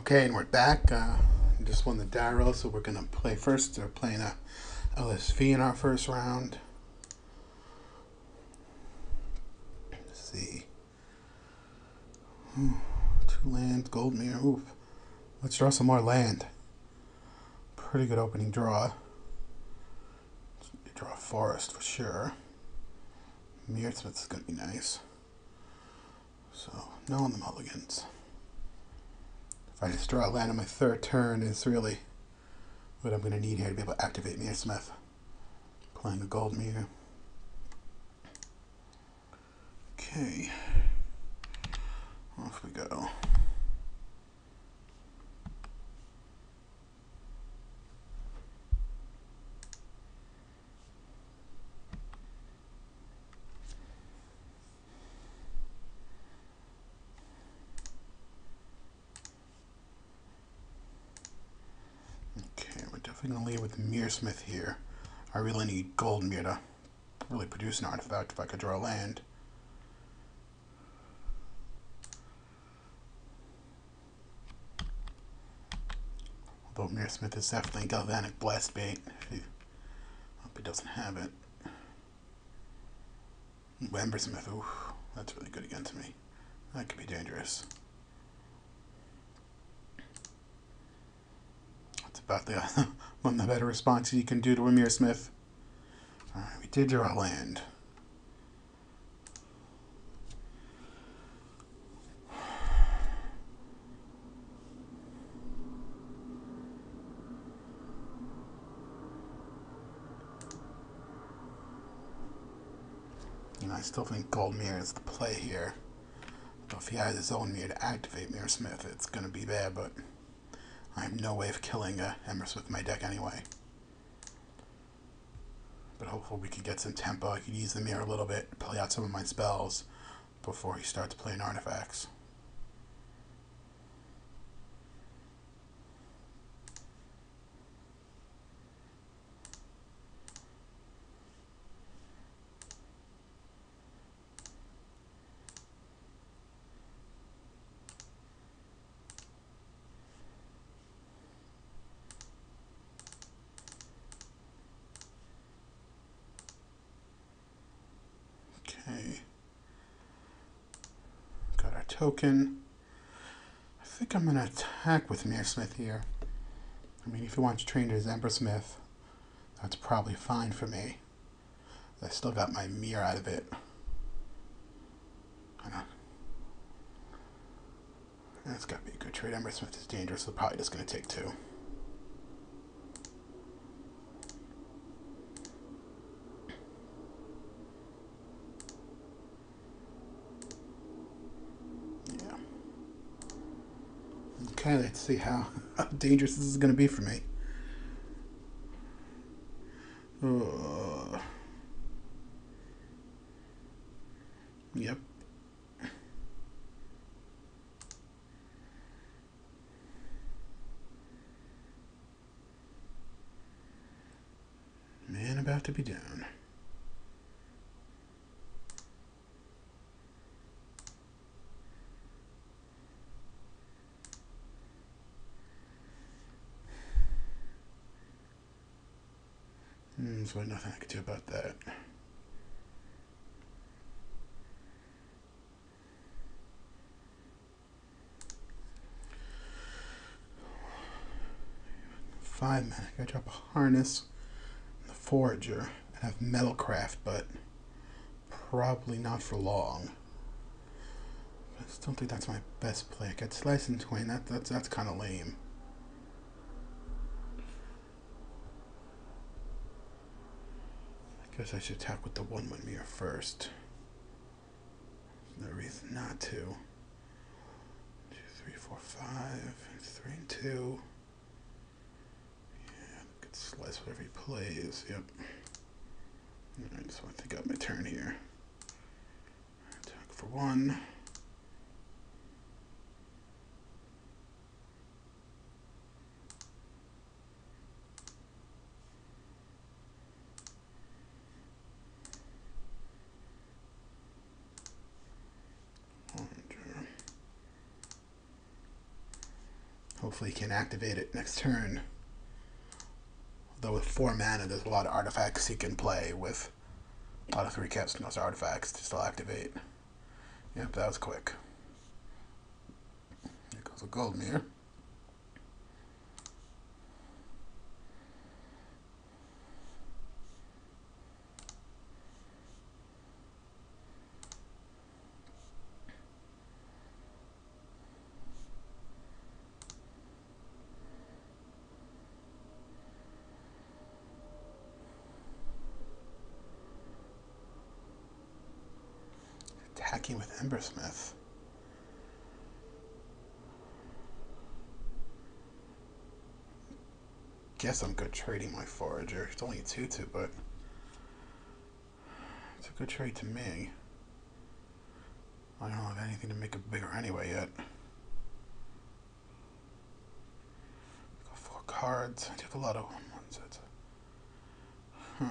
Okay, and we're back. Just won the Darrow, so we're gonna play first. We're playing a LSV in our first round. Let's see. Two lands, gold mirror. Oof. Let's draw some more land. Pretty good opening draw. Draw a forest for sure. Mirror Smith is gonna be nice. So no on the mulligans. If I just draw a land on my third turn, it's really what I'm going to need here to be able to activate Mirror Smith. Playing a gold mirror. Okay. Off we go. Okay, we're definitely going to lead with Mirror Smith here. I really need gold mirror to really produce an artifact if I could draw a land. Although Mirror Smith is definitely Galvanic Blast bait. Hope he doesn't have it. Ember Smith, ooh, that's really good against me. That could be dangerous. That's about the one of the better responses you can do to a Mirror Smith. Alright, we did draw a land. I still think gold mirror is the play here. But if he has his own mirror to activate Mirror Smith, it's going to be bad, but I have no way of killing Ember Smith in my deck anyway. But hopefully we can get some tempo. I can use the mirror a little bit, play out some of my spells before he starts playing artifacts. Okay. Got our token. I think I'm going to attack with Mirror Smith here. I mean, if he wants to train his Ember Smith, that's probably fine for me. I still got my mirror out of it. That's got to be a good trade. Ember Smith is dangerous, so probably just going to take two. Yeah. Okay, let's see how dangerous this is going to be for me. Yep. Man about to be down. There's really nothing I can do about that. Five mana. I gotta drop a Harness, the Forager, and have Metalcraft, but probably not for long. I just don't think that's my best play. I got Slice and Twain. That's kind of lame. I guess I should attack with the 1/1 mirror first. There's no reason not to. 2, 3, 4, 5, 3 and 2. Yeah, I could slice whatever he plays. Yep. Alright, so I think I got my turn here. Attack for 1. Hopefully he can activate it next turn. Though with 4 mana, there's a lot of artifacts he can play with. A lot of 3 caps and those artifacts to still activate. Yep, that was quick. Here goes a gold mirror. Attacking with Embersmith. Guess I'm good trading my Forager. It's only a 2/2, but it's a good trade to me. I don't have anything to make it bigger anyway yet. Got 4 cards. I took a lot of 1/1s. Huh.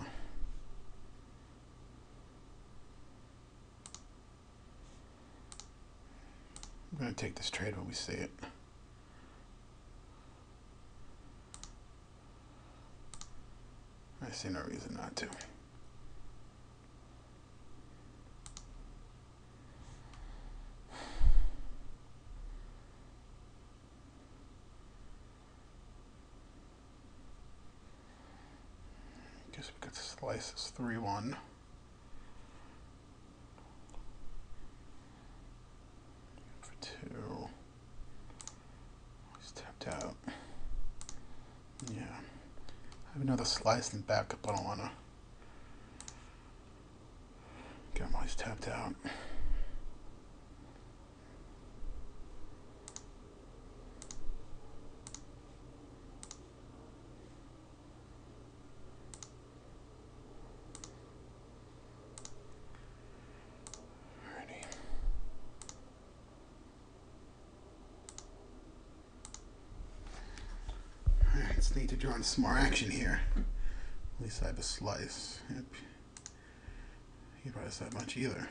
I'm going to take this trade when we see it. I see no reason not to. Guess we could slice this 3/1. For 2. He's tapped out. Yeah. I have another slice and backup. I don't want to get him while he's tapped out. Alrighty. Alright, just need to draw in some more action here. At least I have a slice. Yep. He probably doesn't have much either.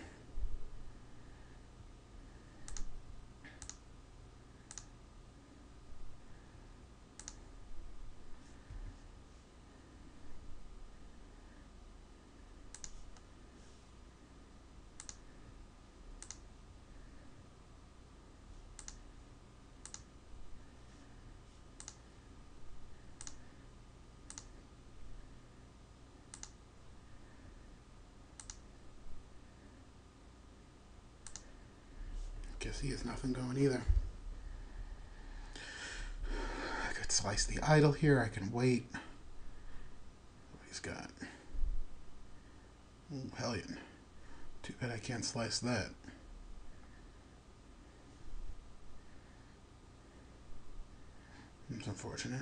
Guess he has nothing going either. I could slice the idol here. I can wait. What he's got. Oh, Hellion. Too bad I can't slice that. It's unfortunate.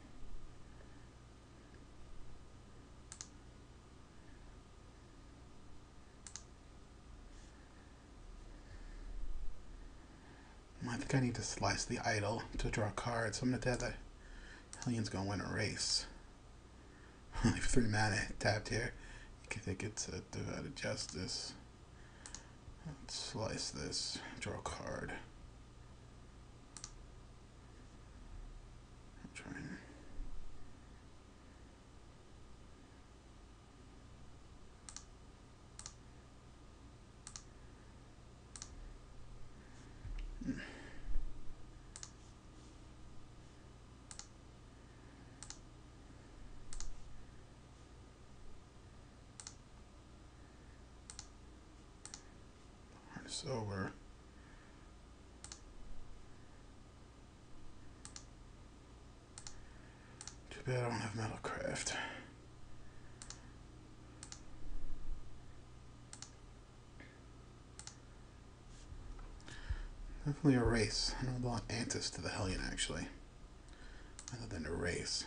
I think I need to slice the idol to draw a card, so I'm going to have that Hellion's going to win a race. Only 3 mana tapped here. You can think it's a Divided Justice. Let's slice this, draw a card. I'm trying. Over. Too bad I don't have Metalcraft. Definitely a race. I don't want Antis to the Hellion actually, rather than a race.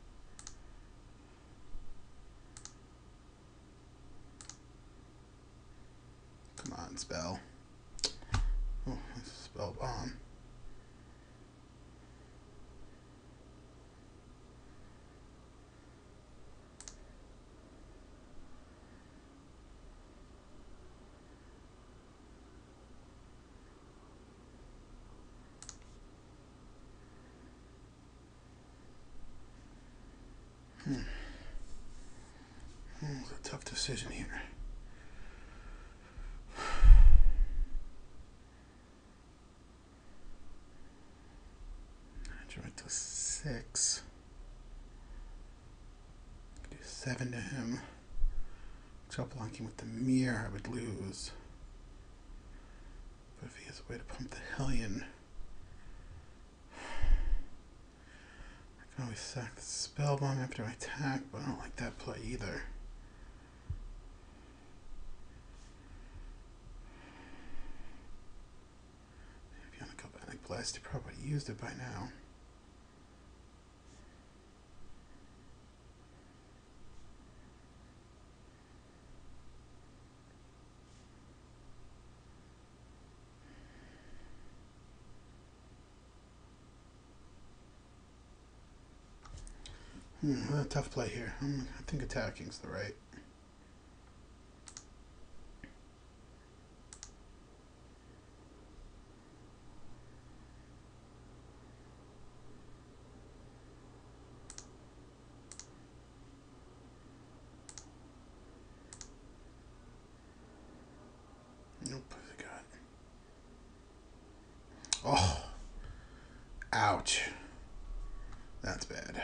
Come on, spell. Oh, this is spell bomb. tough decision here. I went to 6. Do 7 to him. Trouble blocking with the mirror, I would lose. But if he has a way to pump the Hellion, I can always sack the spell bomb after I attack, but I don't like that play either. If you want to go Galvanic Blast, you probably used it by now. A tough play here. I think attacking's the right. Nope, I got. Oh, ouch. That's bad.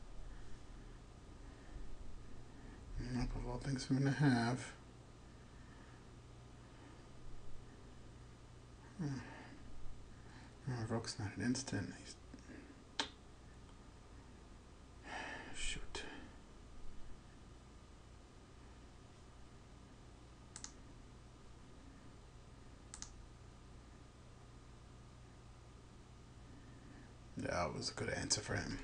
Nope, of all things I'm gonna have. Oh, Roke's not an instant. Shoot. That was a good answer for him.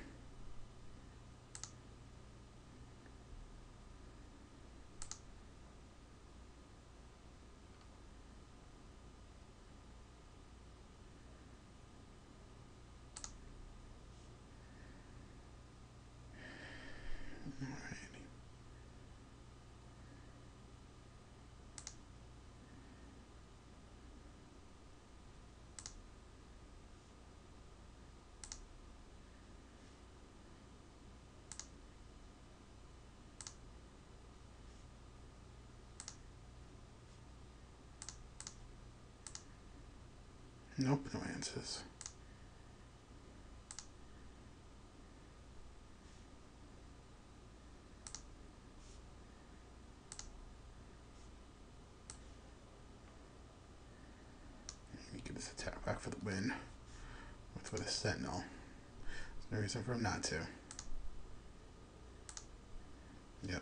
Nope, no answers. You get this attack back for the win with a Sentinel. There's no reason for him not to. Yep.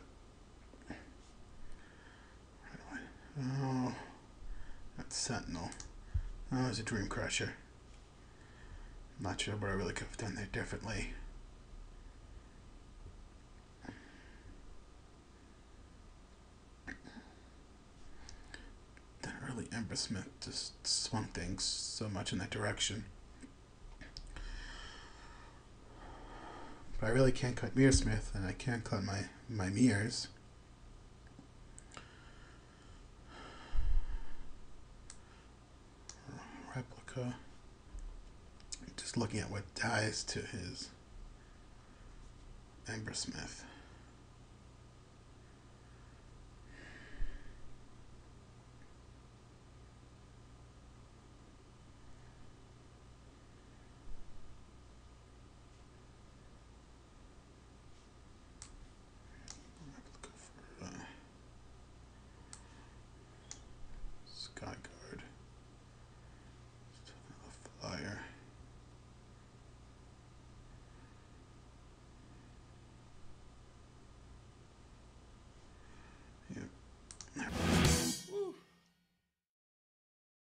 Oh, that's Sentinel. Oh, it was a Dream Crusher. I'm not sure what I really could have done there differently. That early Ember Smith just swung things so much in that direction. But I really can't cut Mirror Smith, and I can't cut my mirrors. Replica. Just looking at what dies to his Ember Smith.